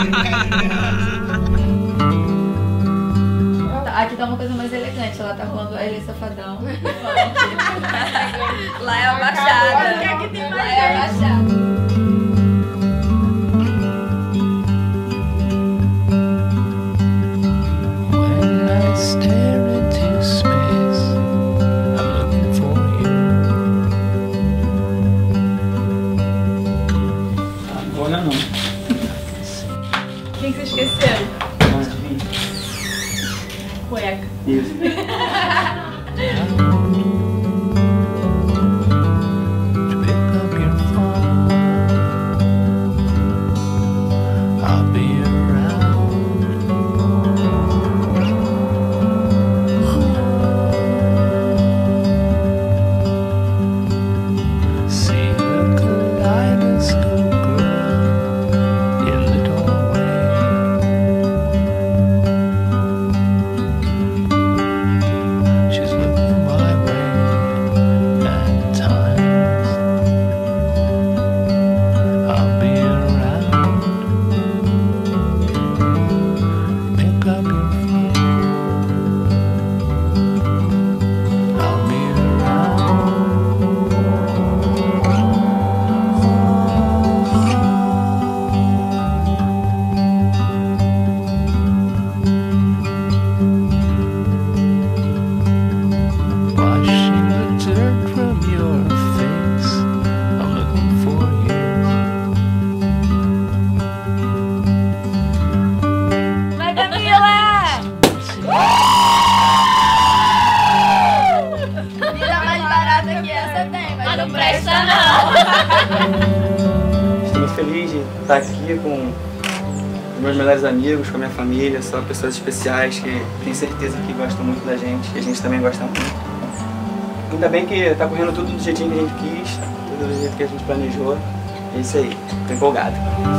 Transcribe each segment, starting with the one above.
Aqui tá uma coisa mais elegante, ela tá falando L Safadão. Lá é a Baixada. Lá é a Baixada. Não. Quem que vocês esqueceram? Cueca. Isso. Não presta não. Estou muito feliz de estar aqui com os meus melhores amigos, com a minha família. São pessoas especiais que tenho certeza que gostam muito da gente, e a gente também gosta muito. Ainda bem que está correndo tudo do jeitinho que a gente quis, tudo do jeito que a gente planejou. É isso aí, estou empolgado.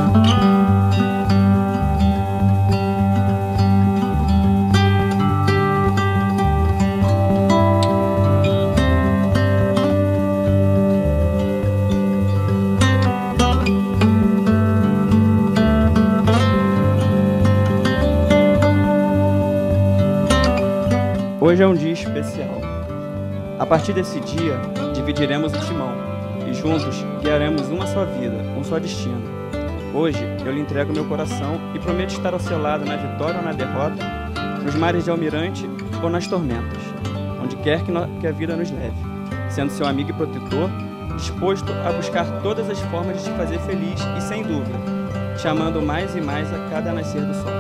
Hoje é um dia especial. A partir desse dia, dividiremos o timão e juntos guiaremos uma só vida, um só destino. Hoje, eu lhe entrego meu coração e prometo estar ao seu lado na vitória ou na derrota, nos mares de almirante ou nas tormentas, onde quer que a vida nos leve, sendo seu amigo e protetor, disposto a buscar todas as formas de te fazer feliz e, sem dúvida, te amando mais e mais a cada nascer do sol.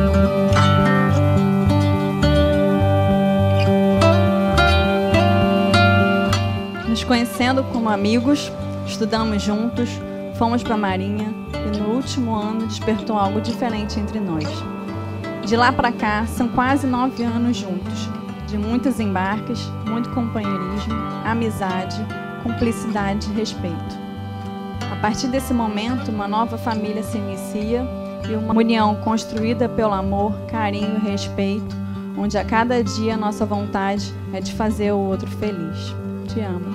Nos conhecendo como amigos, estudamos juntos, fomos para a Marinha e no último ano despertou algo diferente entre nós. De lá para cá, são quase 9 anos juntos, de muitos embarques, muito companheirismo, amizade, cumplicidade e respeito. A partir desse momento, uma nova família se inicia e uma união construída pelo amor, carinho e respeito, onde a cada dia a nossa vontade é de fazer o outro feliz. Te amo.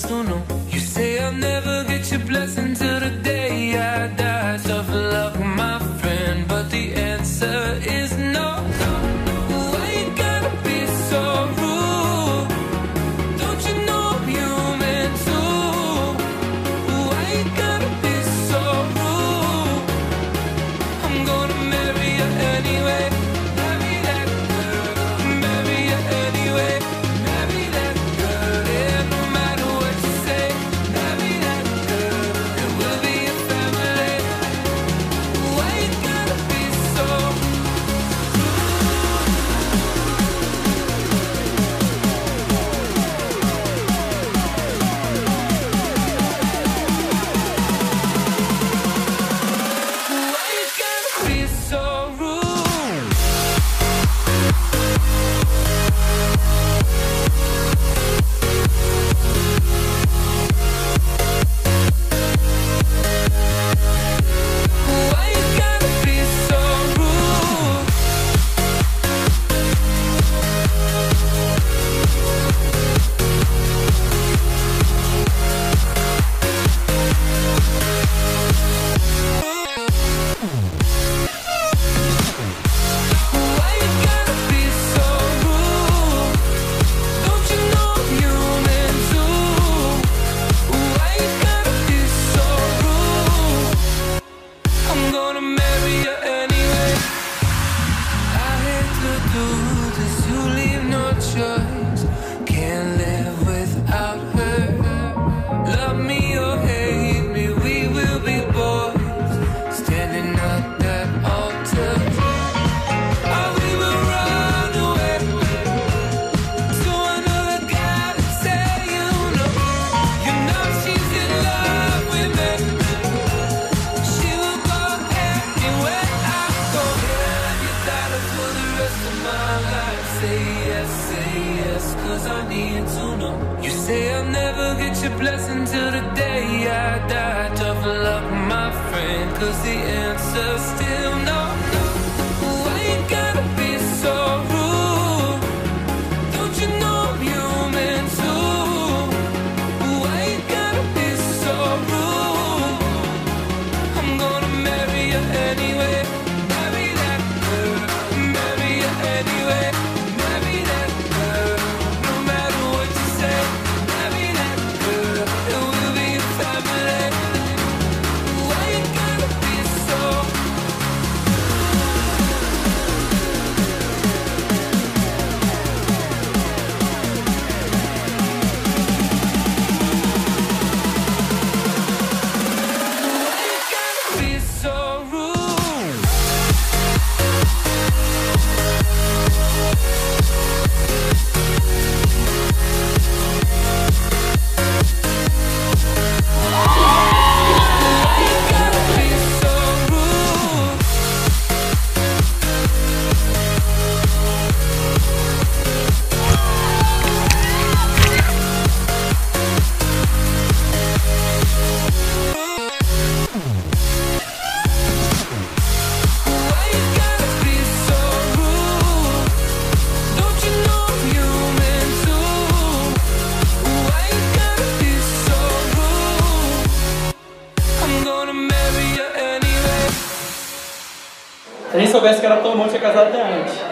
to know. You say I'll never get your blessing till the day I die. Tough luck, my friend, but the answer is no. Why you gotta be so rude? Don't you know I'm human too? Why you gotta be so rude? I'm gonna marry you anyway. Marry that girl. Marry you anyway. Marry that girl. Yeah, no matter what you say. Marry that girl. And we'll be a family. Why you gotta be so rude? Why you gotta be so rude? Why you gotta be so rude? Why you gotta be so rude? Don't you know I'm human too? Why you gotta be so rude? I'm gonna marry you anyway. I hate to do this, you leave no choice. Can't live without her. Love me or hate me, we will be boys. Standing at that altar. Oh, we will run away to another guy to say you know she's in love with me. She will go anywhere I go. Yeah, you gotta for the rest of my life. Say yes, 'cause I need to know. You say I'll never get your blessing till the day I die. Tough luck, my friend, 'cause the answer's still no. Why you gotta be so rude? Don't you know I'm human too? Why you gotta be so rude? I'm gonna marry you anyway. Marry that girl. Marry you anyway. Marry that girl. No matter what you say. Marry that girl. It will be a family. Why you gotta be so Why you gotta be so rude? Why you gotta be so rude? Why you gotta be so rude? Don't you know I'm human too? Why you gotta be so rude? I'm gonna marry you anyway. Se a gente soubesse que era tão bom, tinha casado até antes.